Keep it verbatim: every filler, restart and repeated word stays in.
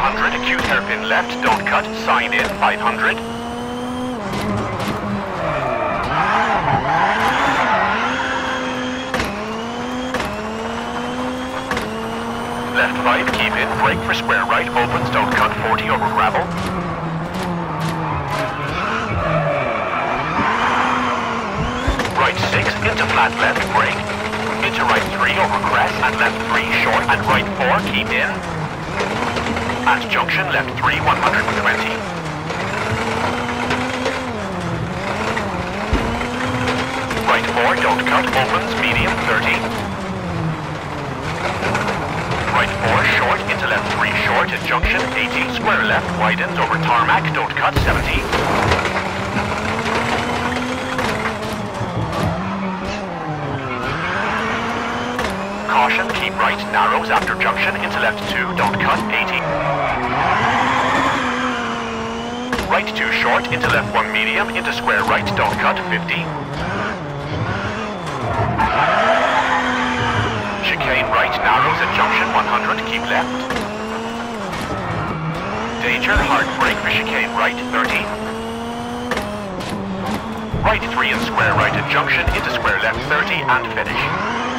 hundred, acute hairpin left, don't cut, sign in, five hundred. Left five, keep in, brake for square right, opens, don't cut, forty over gravel. Right six, into flat left, brake. Into right three over crest, and left three short, and right four, keep in. At junction, left three, one hundred twenty. Right four, don't cut, opens, medium, thirty. Right four, short, into left three short, at junction, eighty. Square left, widens over tarmac, don't cut, seventy. Caution, keep right, narrows after junction, into left two, don't cut, eighty. Right two short, into left one medium, into square right, don't cut, fifty. Chicane right, narrows at junction, one hundred, keep left. Danger, hard brake for chicane right, thirty. Right three and square right at junction, into square left, thirty, and finish.